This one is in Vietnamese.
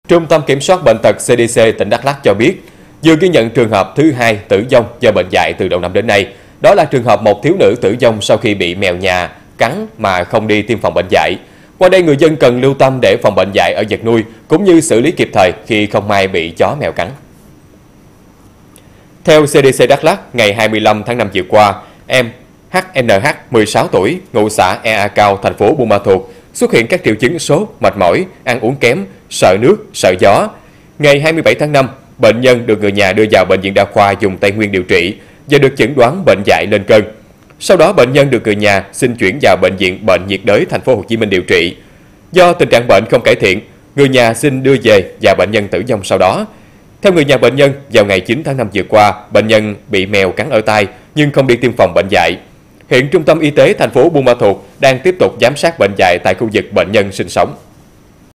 Trung tâm Kiểm soát Bệnh tật CDC tỉnh Đắk Lắk cho biết, vừa ghi nhận trường hợp thứ 2 tử vong do bệnh dại từ đầu năm đến nay. Đó là trường hợp một thiếu nữ tử vong sau khi bị mèo nhà cắn mà không đi tiêm phòng bệnh dại. Qua đây, người dân cần lưu tâm để phòng bệnh dại ở vật nuôi, cũng như xử lý kịp thời khi không may bị chó mèo cắn. Theo CDC Đắk Lắk, ngày 25 tháng 5 vừa qua, em HNH, 16 tuổi, ngụ xã Ea Cao, thành phố Buôn Ma Thuột, xuất hiện các triệu chứng sốt, mệt mỏi, ăn uống kém, sợ nước, sợ gió. Ngày 27 tháng 5, bệnh nhân được người nhà đưa vào Bệnh viện Đa khoa vùng Tây Nguyên điều trị và được chẩn đoán bệnh dại lên cơn. Sau đó, bệnh nhân được người nhà xin chuyển vào Bệnh viện Bệnh nhiệt đới thành phố Hồ Chí Minh điều trị. Do tình trạng bệnh không cải thiện, người nhà xin đưa về và bệnh nhân tử vong sau đó. Theo người nhà bệnh nhân, vào ngày 9 tháng 5 vừa qua, bệnh nhân bị mèo cắn ở tay nhưng không đi tiêm phòng bệnh dại. Hiện Trung tâm Y tế thành phố Buôn Ma Thuột đang tiếp tục giám sát bệnh dại tại khu vực bệnh nhân sinh sống.